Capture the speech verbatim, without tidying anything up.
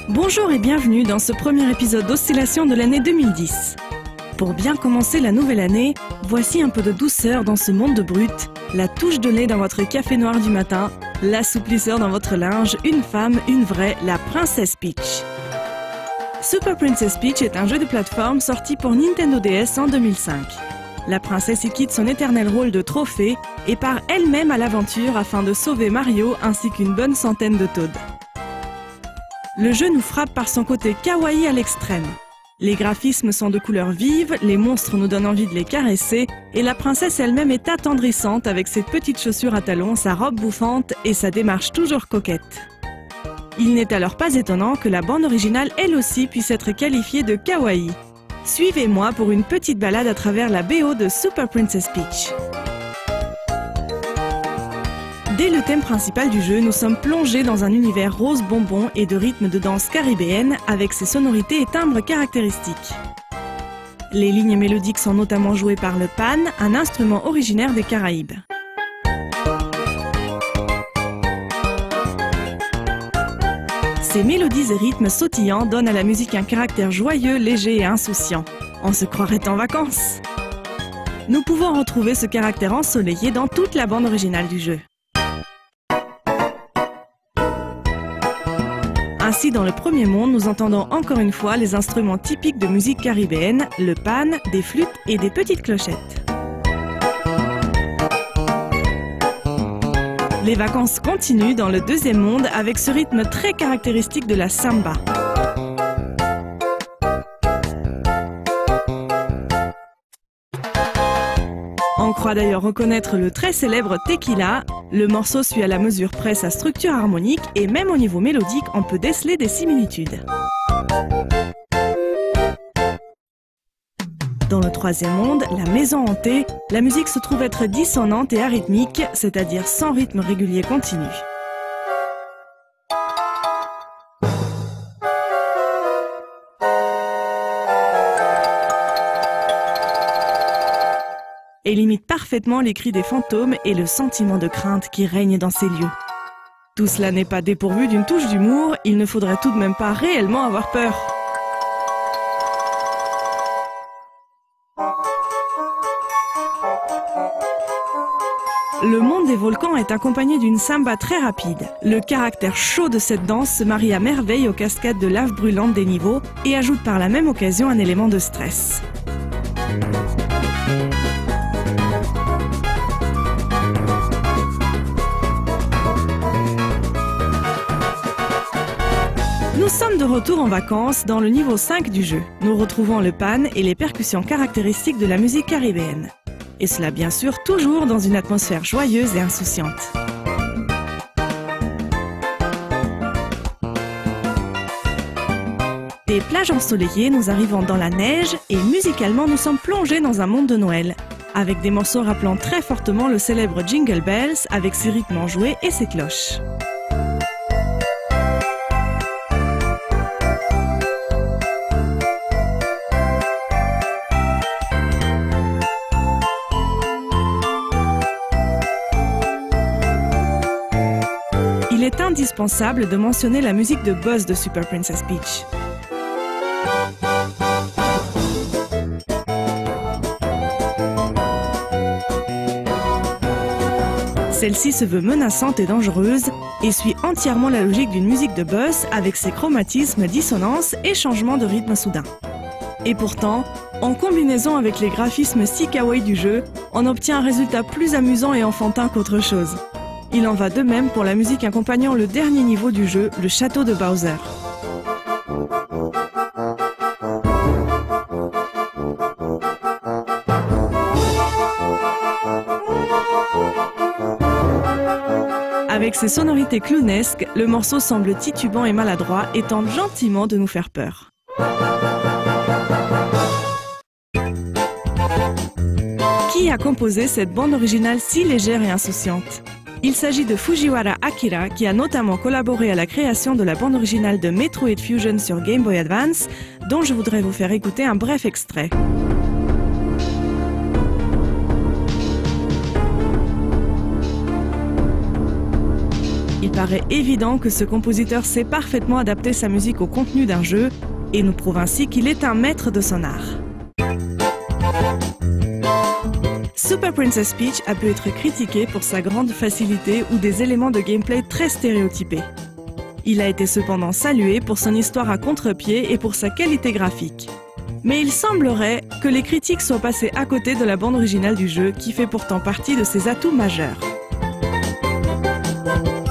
Bonjour et bienvenue dans ce premier épisode d'Oscillation de l'année deux mille dix. Pour bien commencer la nouvelle année, voici un peu de douceur dans ce monde de brut, la touche de lait dans votre café noir du matin, l'assouplisseur dans votre linge, une femme, une vraie, la Princesse Peach. Super Princess Peach est un jeu de plateforme sorti pour Nintendo D S en deux mille cinq. La princesse y quitte son éternel rôle de trophée et part elle-même à l'aventure afin de sauver Mario ainsi qu'une bonne centaine de Toads. Le jeu nous frappe par son côté kawaii à l'extrême. Les graphismes sont de couleurs vives, les monstres nous donnent envie de les caresser et la princesse elle-même est attendrissante avec ses petites chaussures à talons, sa robe bouffante et sa démarche toujours coquette. Il n'est alors pas étonnant que la bande originale elle aussi puisse être qualifiée de kawaii. Suivez-moi pour une petite balade à travers la B O de Super Princess Peach. Dès le thème principal du jeu, nous sommes plongés dans un univers rose bonbon et de rythmes de danse caribéenne avec ses sonorités et timbres caractéristiques. Les lignes mélodiques sont notamment jouées par le pan, un instrument originaire des Caraïbes. Ces mélodies et rythmes sautillants donnent à la musique un caractère joyeux, léger et insouciant. On se croirait en vacances. Nous pouvons retrouver ce caractère ensoleillé dans toute la bande originale du jeu. Ainsi, dans le premier monde, nous entendons encore une fois les instruments typiques de musique caribéenne, le pan, des flûtes et des petites clochettes. Les vacances continuent dans le deuxième monde avec ce rythme très caractéristique de la samba. On croit d'ailleurs reconnaître le très célèbre Tequila. Le morceau suit à la mesure près sa structure harmonique et même au niveau mélodique, on peut déceler des similitudes. Dans le troisième monde, la maison hantée, la musique se trouve être dissonante et arythmique, c'est-à-dire sans rythme régulier continu. Et limite parfaitement les cris des fantômes et le sentiment de crainte qui règne dans ces lieux. Tout cela n'est pas dépourvu d'une touche d'humour, il ne faudrait tout de même pas réellement avoir peur. Le monde des volcans est accompagné d'une samba très rapide. Le caractère chaud de cette danse se marie à merveille aux cascades de lave brûlante des niveaux et ajoute par la même occasion un élément de stress. Nous sommes de retour en vacances dans le niveau cinq du jeu. Nous retrouvons le pan et les percussions caractéristiques de la musique caribéenne. Et cela bien sûr toujours dans une atmosphère joyeuse et insouciante. Des plages ensoleillées, nous arrivons dans la neige et musicalement nous sommes plongés dans un monde de Noël, avec des morceaux rappelant très fortement le célèbre Jingle Bells avec ses rythmes enjoués et ses cloches. Il est indispensable de mentionner la musique de Buzz de Super Princess Peach. Celle-ci se veut menaçante et dangereuse et suit entièrement la logique d'une musique de Buzz avec ses chromatismes, dissonances et changements de rythme soudain. Et pourtant, en combinaison avec les graphismes si kawaii du jeu, on obtient un résultat plus amusant et enfantin qu'autre chose. Il en va de même pour la musique accompagnant le dernier niveau du jeu, le château de Bowser. Avec ses sonorités clownesques, le morceau semble titubant et maladroit et tente gentiment de nous faire peur. Qui a composé cette bande originale si légère et insouciante ? Il s'agit de Fujiwara Akira qui a notamment collaboré à la création de la bande originale de Metroid Fusion sur Game Boy Advance, dont je voudrais vous faire écouter un bref extrait. Il paraît évident que ce compositeur sait parfaitement adapter sa musique au contenu d'un jeu et nous prouve ainsi qu'il est un maître de son art. Super Princess Peach a pu être critiqué pour sa grande facilité ou des éléments de gameplay très stéréotypés. Il a été cependant salué pour son histoire à contre-pied et pour sa qualité graphique. Mais il semblerait que les critiques soient passées à côté de la bande originale du jeu qui fait pourtant partie de ses atouts majeurs.